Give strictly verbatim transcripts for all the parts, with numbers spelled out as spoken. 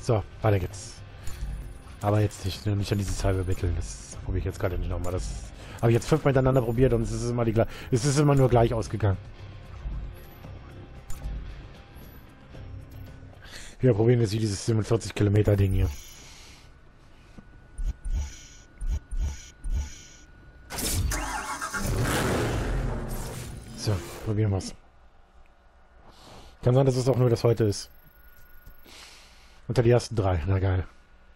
So, weiter geht's. Aber jetzt nicht, nicht an dieses halbe Mittel. Das probiere ich jetzt gerade nicht nochmal. Das habe ich jetzt fünfmal hintereinander probiert und es ist immer die gleiche. Es ist immer nur gleich ausgegangen. Wir probieren jetzt hier dieses siebenundvierzig Kilometer Ding hier. So, probieren wir's. Kann sein, dass es auch nur das heute ist. Unter die ersten drei. Na geil.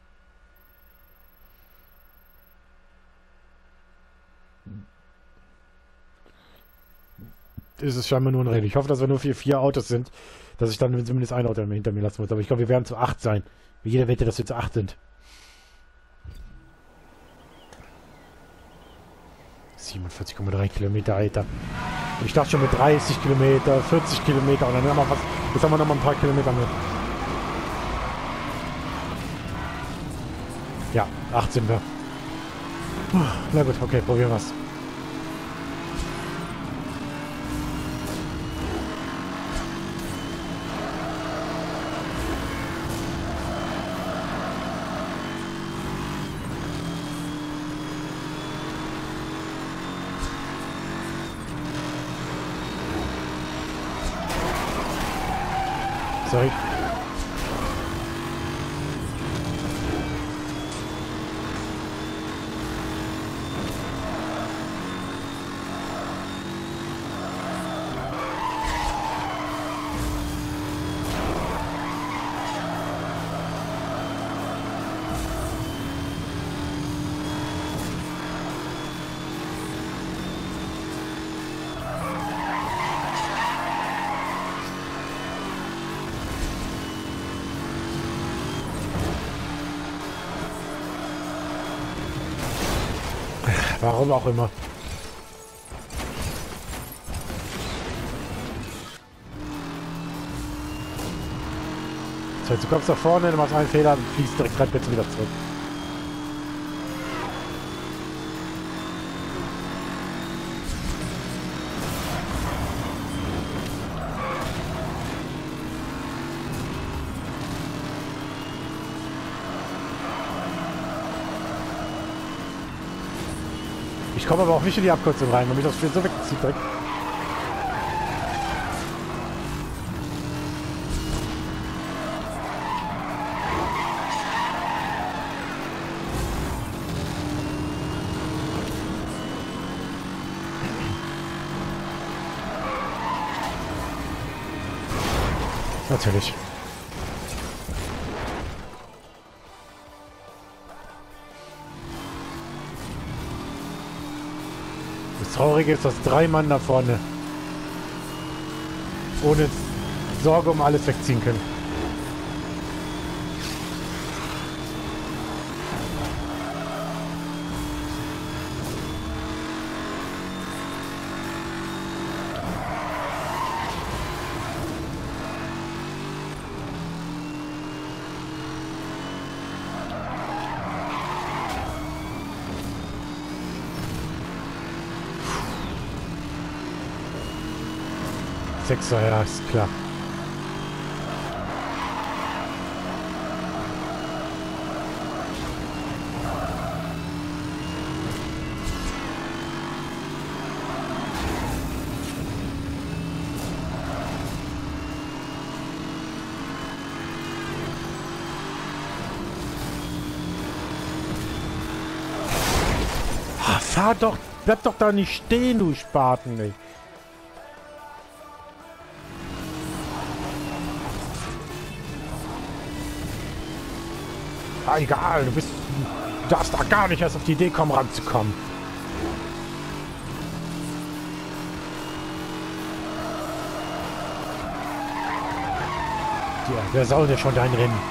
Ist es scheinbar nur ein Rennen. Ich hoffe, dass wir nur vier, vier Autos sind, dass ich dann zumindest ein Auto hinter mir lassen muss. Aber ich glaube, wir werden zu acht sein. Wie jeder wette, dass wir zu acht sind. siebenundvierzig Komma drei Kilometer, Alter. Und ich dachte schon mit dreißig Kilometer, vierzig Kilometer und dann haben wir fast, jetzt haben wir noch mal ein paar Kilometer mehr. Ja, acht sind wir. Na gut, okay, probieren wir's. Sorry. Warum auch immer. So, jetzt du kommst nach vorne, du machst einen Fehler und fliegst direkt rein, bitte wieder zurück. Ich komme aber auch nicht in die Abkürzung rein, weil mich das Spiel so wegzieht direkt. Natürlich. Das Traurige ist, dass drei Mann da vorne ohne Sorge um alles wegziehen können. Sechser, ja, ist klar. Ah, fahr doch, bleib doch da nicht stehen, du Spaten, ey. Ah, egal, du bist, du darfst da gar nicht erst auf die Idee kommen, ranzukommen. Ja, wer soll denn schon dein Rennen?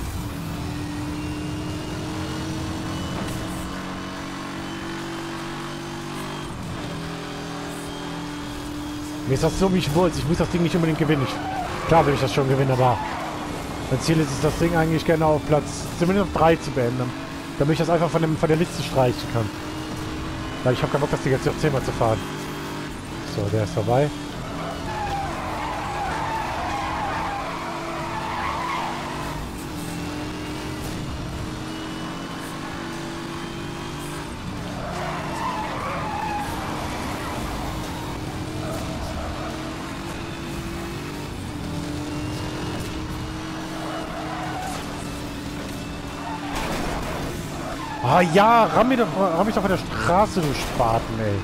Mir ist das so mich wohl, ich muss das Ding nicht unbedingt gewinnen. Ich, klar will ich das schon gewinnen, aber mein Ziel ist es, das Ding eigentlich gerne auf Platz zumindest auf drei zu beenden, damit ich das einfach von, dem, von der Liste streichen kann. Weil ich habe keinen Bock, das Ding jetzt noch zehnmal zu fahren. So, der ist vorbei. Ah ja, ramm mich doch, ramm mich doch von der Straße, du Spaten, ey.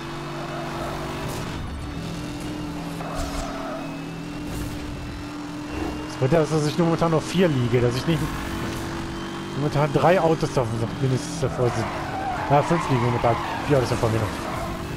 Es wird ja, dass ich nur momentan noch vier liege, dass ich nicht... Momentan drei Autos davon mindestens davor sind. Ja, fünf liegen momentan. Vier Autos davon mir noch.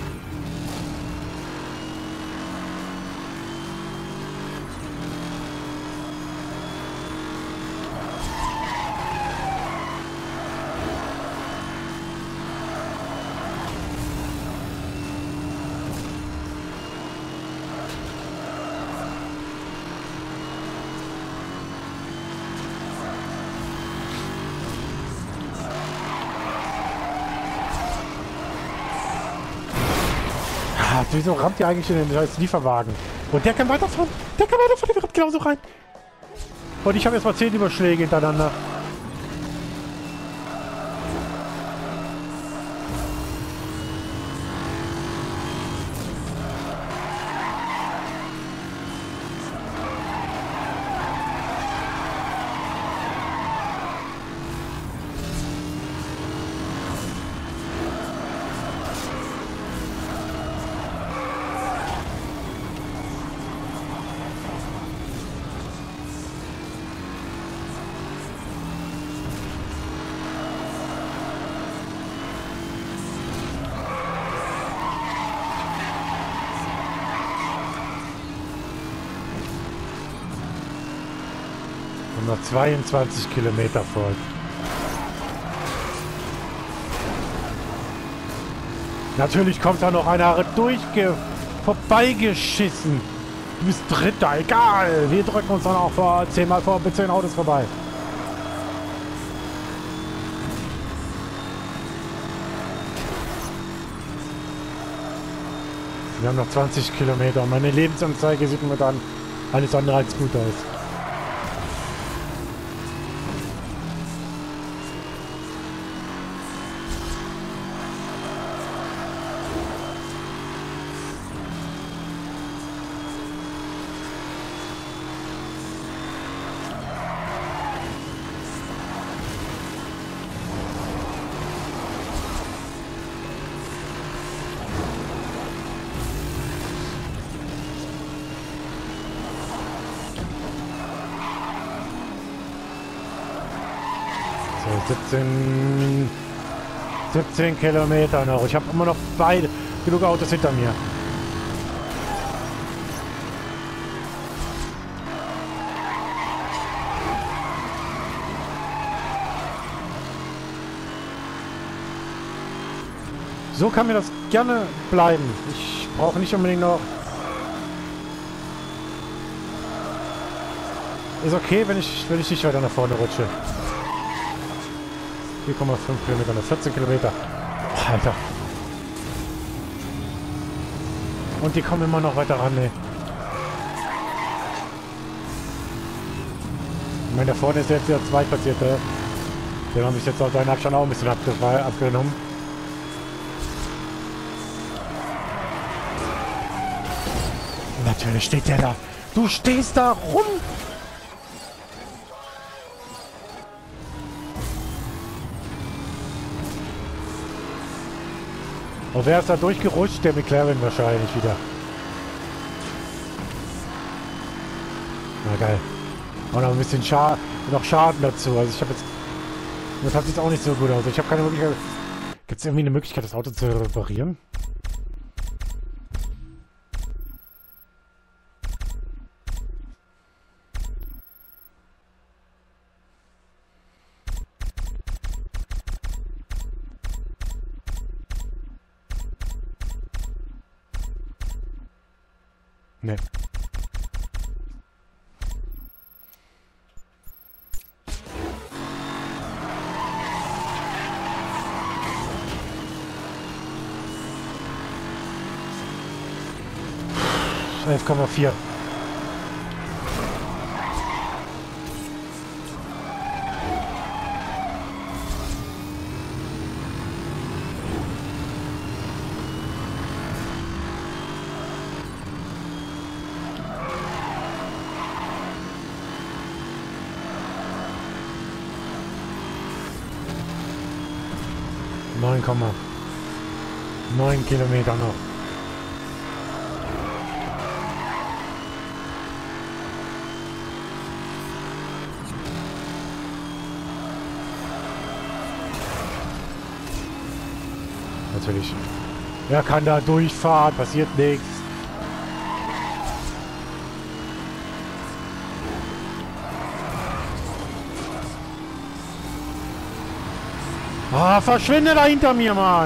Ah, wieso rammt ihr eigentlich in den scheiß Lieferwagen? Und der kann weiterfahren. Der kann weiterfahren, der rammt genauso rein. Und ich habe jetzt mal zehn Überschläge hintereinander. Und noch zweiundzwanzig Kilometer folgt. Natürlich kommt da noch einer durchge... vorbeigeschissen. Du bist Dritter, egal. Wir drücken uns dann auch vor zehnmal vor mit zehn Autos vorbei. Wir haben noch zwanzig Kilometer und meine Lebensanzeige sieht mir dann alles andere als gut aus. siebzehn, siebzehn Kilometer noch. Ich habe immer noch beide genug Autos hinter mir. So kann mir das gerne bleiben. Ich brauche nicht unbedingt noch... Ist okay, wenn ich, wenn ich nicht weiter nach vorne rutsche. vier Komma fünf Kilometer, noch vierzehn Kilometer. Alter. Und die kommen immer noch weiter ran, ey. Ich meine, da vorne ist jetzt der Zweitplatzierte. Den haben sich jetzt auf seinen Abstand auch ein bisschen abge abgenommen. Natürlich steht der da. Du stehst da rum. Und wer ist da durchgerutscht? Der McLaren wahrscheinlich wieder. Na geil. Und noch ein bisschen Scha noch Schaden dazu. Also ich habe jetzt... Das hat jetzt auch nicht so gut aus. Ich habe keine Möglichkeit... Gibt es irgendwie eine Möglichkeit, das Auto zu reparieren? Ne. elf Komma vier. neun Komma neun Kilometer noch. Natürlich. Wer kann da durchfahren? Passiert nichts. Ah, verschwinde da hinter mir, Mann!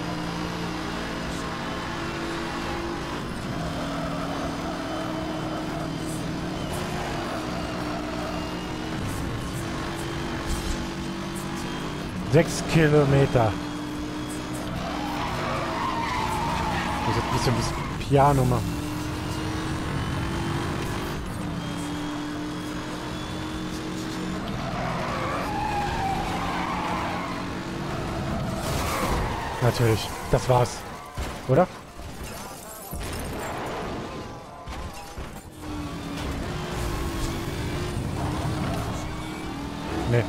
Sechs Kilometer. Ich muss jetzt ein bisschen das Piano machen. Natürlich. Das war's. Oder? Nee.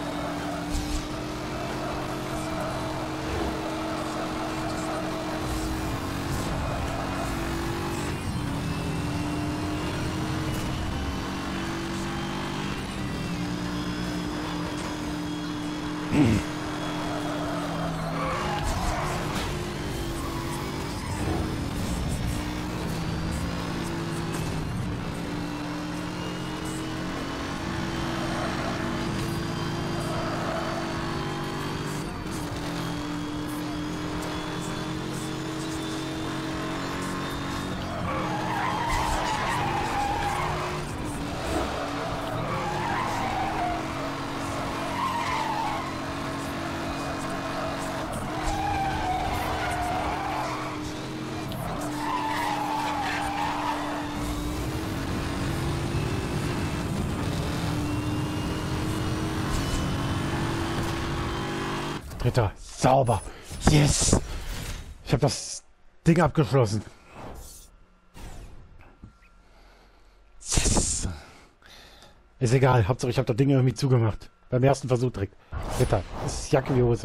Dritter. Sauber. Yes. Ich habe das Ding abgeschlossen. Yes. Ist egal. Hauptsache ich habe das Ding irgendwie zugemacht. Beim ersten Versuch direkt. Dritter. Das ist Jacke wie Hose.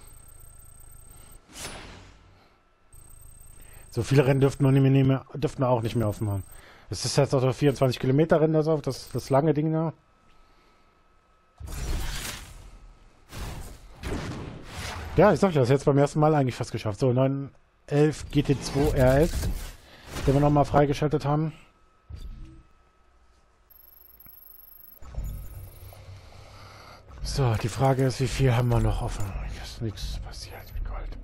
So viele Rennen dürften wir, nicht mehr nehmen, dürften wir auch nicht mehr aufmachen. Es ist jetzt also vierundzwanzig Kilometer Rennen, das, das, das lange Ding da. Ja, ich sag ja, das jetzt beim ersten Mal eigentlich fast geschafft. So, neun elf G T zwei R elf, den wir nochmal freigeschaltet haben. So, die Frage ist, wie viel haben wir noch offen? Ist nichts passiert mit Gold.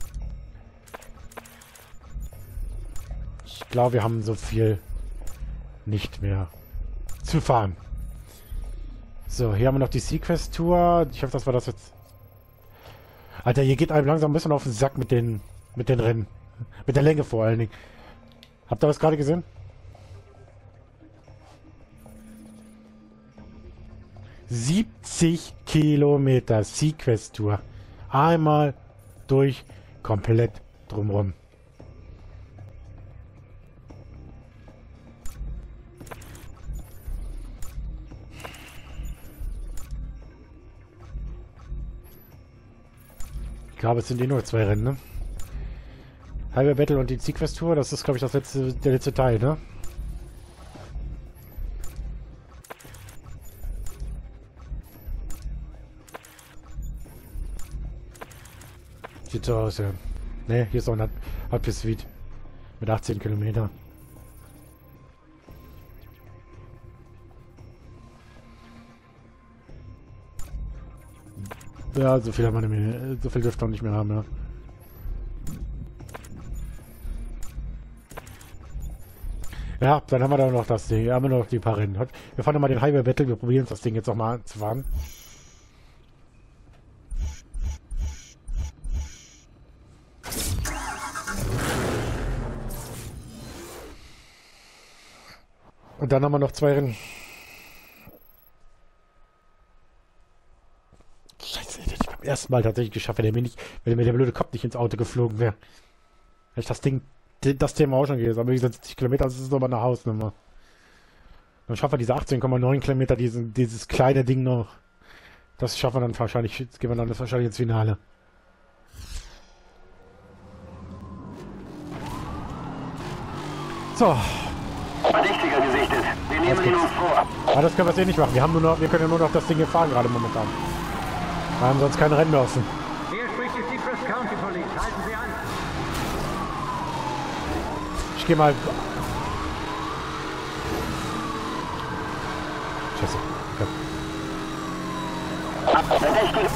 Ich glaube, wir haben so viel nicht mehr zu fahren. So, hier haben wir noch die Sequest Tour. Ich hoffe, das war das jetzt. Alter, hier geht einem langsam ein bisschen auf den Sack mit den mit den Rennen. Mit der Länge vor allen Dingen. Habt ihr das gerade gesehen? siebzig Kilometer Sequest Tour. Einmal durch, komplett drumrum. Ich glaube, es sind eh nur zwei Rennen, ne? Highway Battle und die Sequest Tour, das ist, glaube ich, das letzte, der letzte Teil, ne? Sieht so aus, ja. Ne, hier ist auch ein Happy Suite. Mit achtzehn Kilometer. Ja, so viel haben wir nicht mehr. So viel dürfte man nicht mehr haben, ja. Ja, dann haben wir da noch das Ding. Wir haben noch die paar Rennen. Wir fahren mal den Highway Battle. Wir probieren das Ding jetzt noch mal zu fahren. Und dann haben wir noch zwei Rennen. Scheiße, hätte ich beim ersten Mal tatsächlich geschafft, wenn, der mir, nicht, wenn mir der blöde Kopf nicht ins Auto geflogen wäre. Hätte ich das Ding, das Thema auch schon gewesen. Aber wie gesagt, siebzig Kilometer, das ist aber eine Hausnummer. Dann schaffen wir diese achtzehn Komma neun Kilometer, diesen, dieses kleine Ding noch. Das schaffen wir dann wahrscheinlich, gehen wir dann das wahrscheinlich ins Finale. So. Verdächtiger gesichtet. Wir nehmen ihn uns vor. Aber das können wir jetzt eh nicht machen. Wir haben nur noch, wir können ja nur noch das Ding hier fahren gerade momentan. Wir haben sonst keine Rennen mehr offen. Hier spricht die Seacrest County Police. Halten Sie an. Ich gehe mal. Scheiße. Okay. Verdächtig.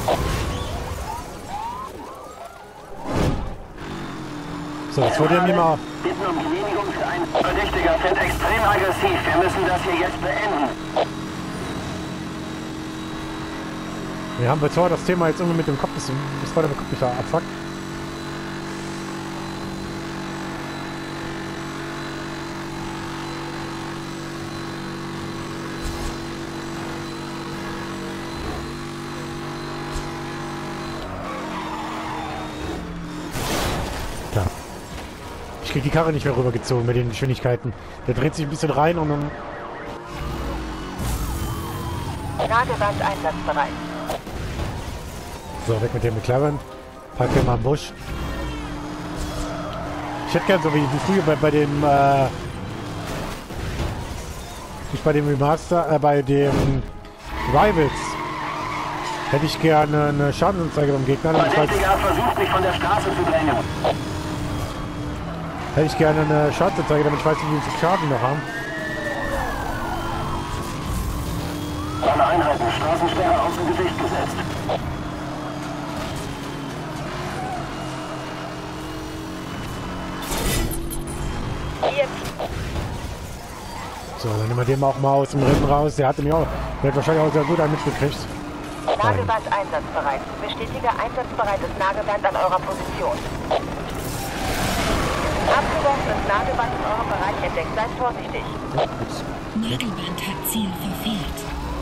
So, das wurde ja nicht mal. Bitten um Genehmigung für einen Verdächtiger fährt extrem aggressiv. Wir müssen das hier jetzt beenden. Wir haben zwar das Thema jetzt irgendwie mit dem Kopf, das, das war der Kopf nicht abfuckt. Klar. Ich krieg die Karre nicht mehr rübergezogen mit den Geschwindigkeiten. Der dreht sich ein bisschen rein und dann... Lagewand einsatzbereit. So, weg mit dem McLaren. Pack hier mal im Busch. Ich hätte gern so wie, wie früher bei, bei dem, äh, nicht bei dem Remaster, äh, bei dem Rivals. Hätte ich gerne eine Schadensanzeige beim Gegner. Verdächtiger versucht mich von der Straße zu drängen. Hätte ich gerne eine Schadensanzeige, damit ich weiß, wie viel Schaden wir noch haben. Alle Einheiten, Straßensperre aus dem Gesicht gesetzt. So, dann nehmen wir den auch mal aus dem Rennen raus. Der hatte mich auch, der hat wahrscheinlich auch sehr gut einen mitgekriegt. Nagelband einsatzbereit. Bestätige einsatzbereites Nagelband an eurer Position. Abgeworfenes Nagelband in eurem Bereich entdeckt. Seid vorsichtig. Ja, gut. Nagelband hat Ziel verfehlt.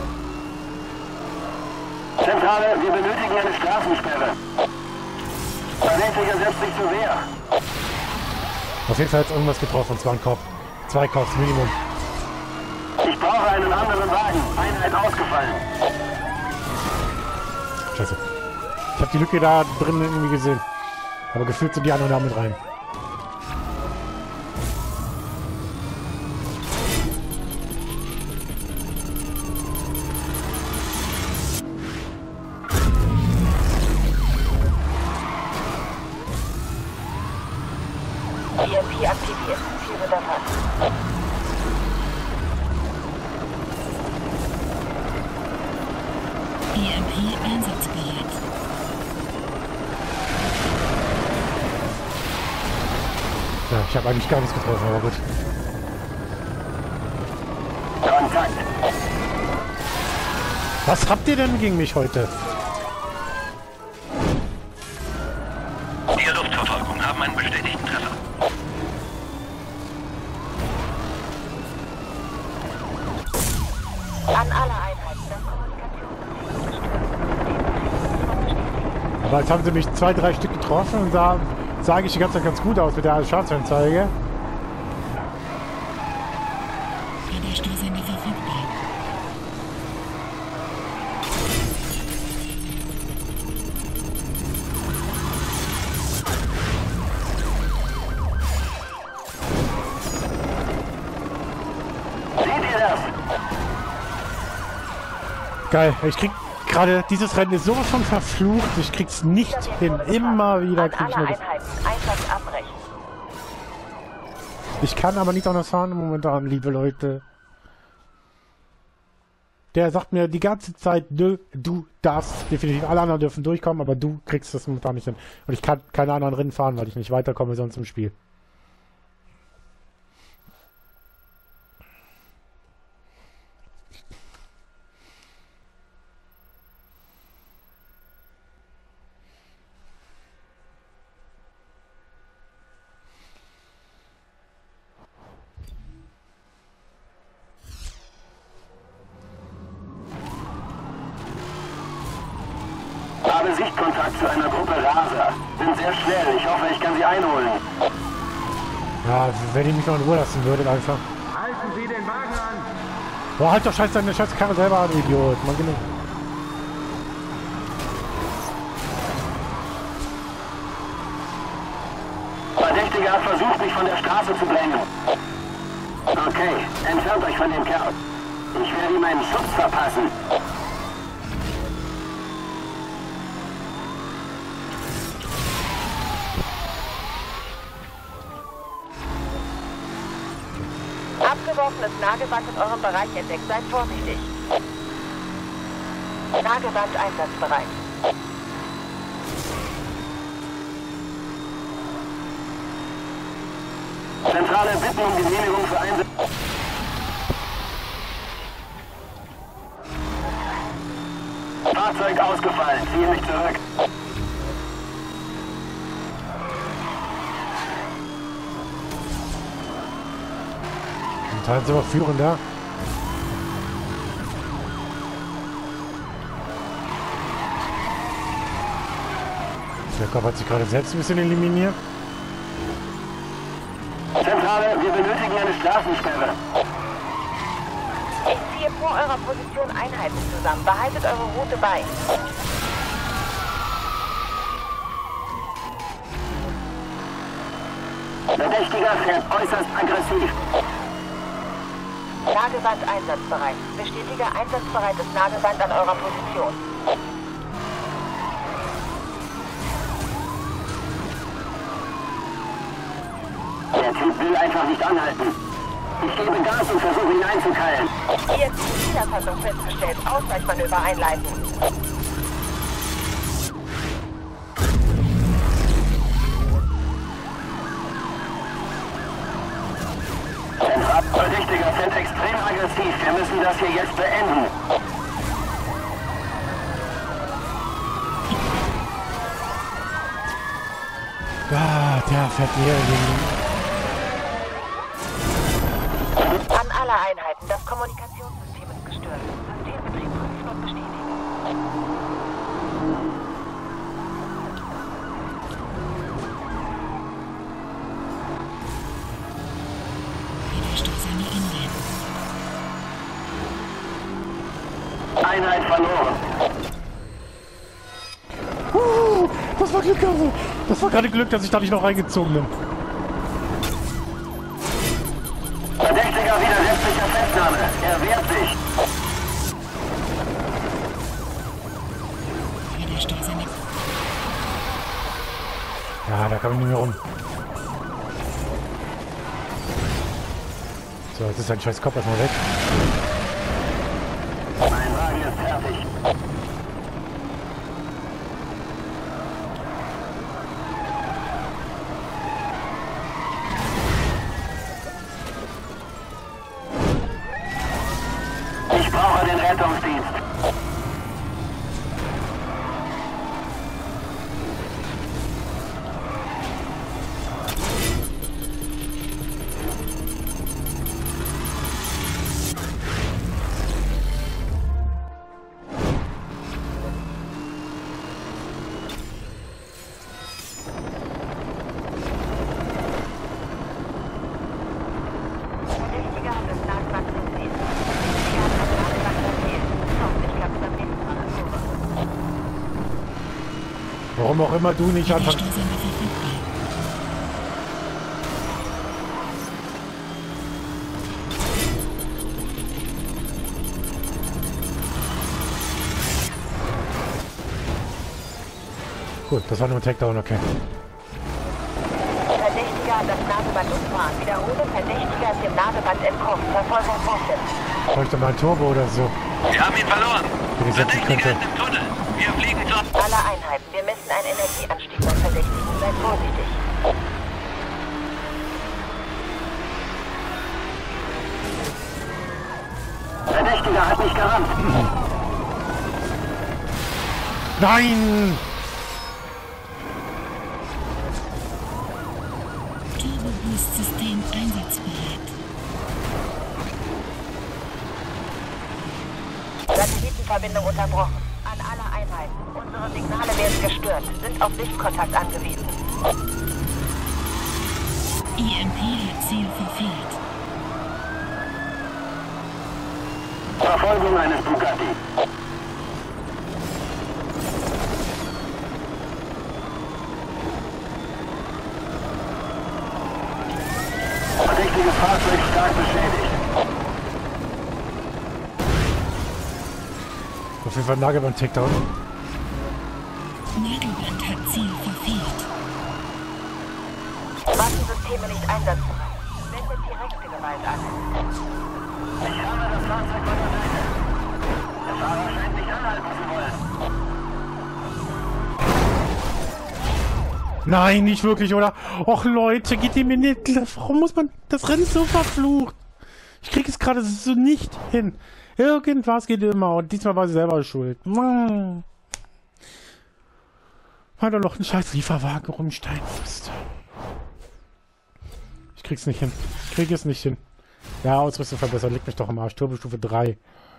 Zentrale, wir benötigen eine Straßensperre. Verdächtiger setzt sich zur Wehr. Auf jeden Fall hat es irgendwas getroffen, und zwar ein Kopf. Zwei Kopf, Minimum. Ich brauche einen anderen Wagen. Einheit ausgefallen. Scheiße. Ich habe die Lücke da drin irgendwie gesehen. Aber gefühlt sind die anderen da mit rein. E M P aktiviert. Ziel wird erfasst. E M P einsatzbereit. Ja, ich habe eigentlich gar nichts getroffen, aber gut. Kontakt. Was habt ihr denn gegen mich heute? Die Luftverfolgung haben einen bestätigten Treffer. An alle Einheiten. Aber jetzt haben sie mich zwei, drei Stück getroffen und da sage ich die ganze Zeit ganz gut aus mit der Schadensanzeige. Radarstörsender verfügbar. Seht ihr das? Geil, ich krieg gerade, dieses Rennen ist sowas von verflucht, ich krieg's nicht hin. Immer wieder An krieg ich alle nur das. Einheiten. Einsatz abbrechen. Ich kann aber nicht anders fahren momentan, liebe Leute. Der sagt mir die ganze Zeit, du, du darfst definitiv, alle anderen dürfen durchkommen, aber du kriegst das momentan nicht hin. Und ich kann keine anderen Rennen fahren, weil ich nicht weiterkomme sonst im Spiel. Habe Sichtkontakt zu einer Gruppe Raser. Sind sehr schnell. Ich hoffe, ich kann sie einholen. Ja, wenn ich mich noch in Ruhe lassen würde, einfach. Halten Sie den Wagen an. Boah, halt doch scheiß deine scheiß Karre selber an, Idiot. Mann, genug. Verdächtiger hat versucht, mich von der Straße zu drängen. Okay, entfernt euch von dem Kerl. Ich werde ihm einen Schutz verpassen. Abgeworfenes Nagelband in eurem Bereich entdeckt. Seid vorsichtig. Nagelband einsatzbereit. Zentrale bitten um Genehmigung für Einsatz. Fahrzeug ausgefallen. Ziehe mich zurück. Teil sind wir führender. Der Kopf hat sich gerade selbst ein bisschen eliminiert. Zentrale, wir benötigen eine Straßensperre. Ich ziehe vor eurer Position Einheiten zusammen. Behaltet eure Route bei. Verdächtiger fährt äußerst aggressiv. Nagelband einsatzbereit. Bestätige einsatzbereites Nagelband an eurer Position. Der Typ will einfach nicht anhalten. Ich gebe Gas und versuche ihn einzukeilen. Ihr Zielfassung festgestellt. Ausweichmanöver einleiten. Verdächtiger fährt extrem aggressiv. Wir müssen das hier jetzt beenden. Ah, der fährt mir in den... An alle Einheiten. Das Kommunikationssystem ist gestört. Systembetrieb prüfen und bestätigen. Widerstoß an die Inlet. Einheit verloren. Uh, das war Glück, also. Das war gerade Glück, dass ich da nicht noch reingezogen bin. Verdächtiger widersetzt sich der Festnahme. Er wehrt sich. Widerstoß an die... Ja, da kann ich nicht mehr rum. So, jetzt ist ein scheiß Kopf erstmal weg. Mein Wagen ist fertig. Ich brauche den Rettungsdienst. Verdächtiger hat das Nagelband gesehen. Verdächtiger hat das Nagelband erzählt. Hoffentlich klappt es beim nächsten Mal so. Warum auch immer du nicht anfangen... Widerstoß an die verfügbar. Gut, das war nur ein Takedown, okay. Verdächtiger hat das Nagelband umfahren. Wiederhole, Verdächtiger ist dem Nagelband entkommen. Verfolgung fortsetzt. Bräuchte mal ein Turbo oder so. Wir haben ihn verloren. Wenn ich setzen Verdächtiger könnte. ist im Tunnel. Wir fliegen zur... Alle Einheiten. Wir messen einen Energieanstieg beim Verdächtigen. Seid vorsichtig. Verdächtiger hat mich gerammt. Nein! Turbo-Boost-System einsatzbereit. Satellitenverbindung unterbrochen. An alle Einheiten. Unsere Signale werden gestört. Sind auf Sichtkontakt angewiesen. E M P hat Ziel verfehlt. Verfolgung eines Bugatti. wichtiges Fahrzeug stark beschädigt. Auf jeden Fall Nagelband-Takedown. Nagelband hat Ziel verfehlt. Waffensysteme nicht einsetzen. Wendet direkte Gewalt an. Ich habe das Fahrzeug von der Seite. Der Fahrer scheint nicht anhalten zu wollen. Nein, nicht wirklich, oder? Och Leute, geht ihr mir nicht... Warum muss man... Das Rennen ist so verflucht. Ich krieg es gerade so nicht hin. Irgendwas geht immer und diesmal war sie selber schuld. Mann. Hat er noch einen scheiß Lieferwagen rumsteigen musste. Ich krieg's nicht hin. Ich krieg es nicht hin. Ja, Ausrüstung verbessert. Leg mich doch am Arsch. Turbostufe drei.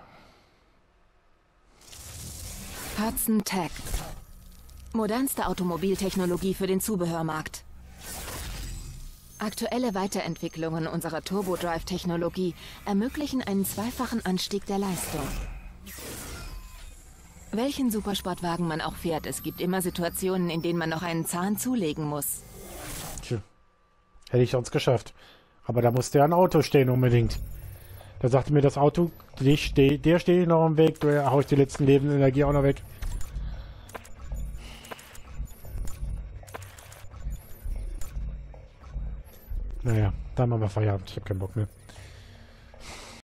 Hudson Tech. Modernste Automobiltechnologie für den Zubehörmarkt. Aktuelle Weiterentwicklungen unserer Turbo-Drive-Technologie ermöglichen einen zweifachen Anstieg der Leistung. Welchen Supersportwagen man auch fährt, es gibt immer Situationen, in denen man noch einen Zahn zulegen muss. Tja. Hätte ich sonst geschafft. Aber da musste ja ein Auto stehen unbedingt. Da sagte mir das Auto, der steht, der steht noch im Weg, da hau ich die letzten Lebensenergie auch noch weg. Naja, dann machen wir Feierabend. Ich habe keinen Bock mehr.